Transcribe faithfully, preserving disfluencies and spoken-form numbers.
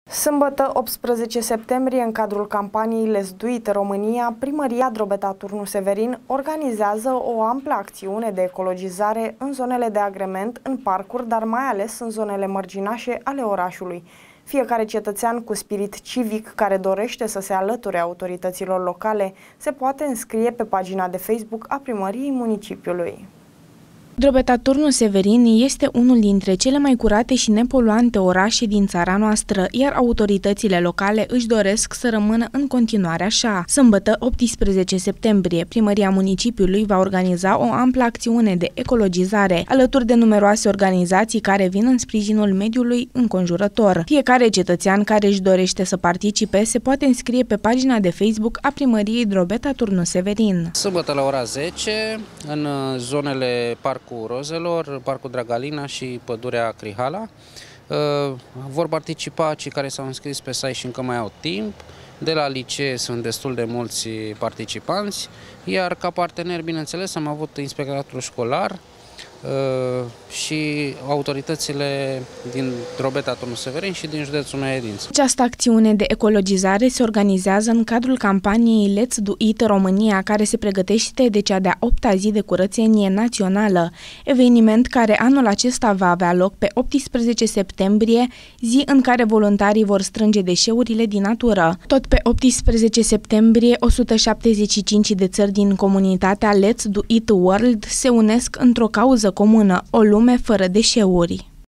Sâmbătă, optsprezece septembrie, în cadrul campaniei Let's Do It România, Primăria Drobeta Turnu Severin organizează o amplă acțiune de ecologizare în zonele de agrement, în parcuri, dar mai ales în zonele mărginașe ale orașului. Fiecare cetățean cu spirit civic care dorește să se alăture autorităților locale se poate înscrie pe pagina de Facebook a Primăriei Municipiului. Drobeta Turnu Severin este unul dintre cele mai curate și nepoluante orașe din țara noastră, iar autoritățile locale își doresc să rămână în continuare așa. Sâmbătă, optsprezece septembrie, Primăria Municipiului va organiza o amplă acțiune de ecologizare, alături de numeroase organizații care vin în sprijinul mediului înconjurător. Fiecare cetățean care își dorește să participe se poate înscrie pe pagina de Facebook a Primăriei Drobeta Turnu Severin. Sâmbătă la ora zece, în zonele Parcul Rozelor, Parcul Dragalina și Pădurea Crihala. Vor participa cei care s-au înscris pe site și încă mai au timp. De la licee sunt destul de mulți participanți, iar ca parteneri, bineînțeles, am avut Inspectoratul Școlar și autoritățile din Drobeta Turnu Severin și din județul Mehedinți. Această acțiune de ecologizare se organizează în cadrul campaniei Let's Do It România, care se pregătește de cea de-a opta zi de curățenie națională, eveniment care anul acesta va avea loc pe optsprezece septembrie, zi în care voluntarii vor strânge deșeurile din natură. Tot pe optsprezece septembrie, o sută șaptezeci și cinci de țări din comunitatea Let's Do It World se unesc într-o cauză comună, o lume fără deșeuri.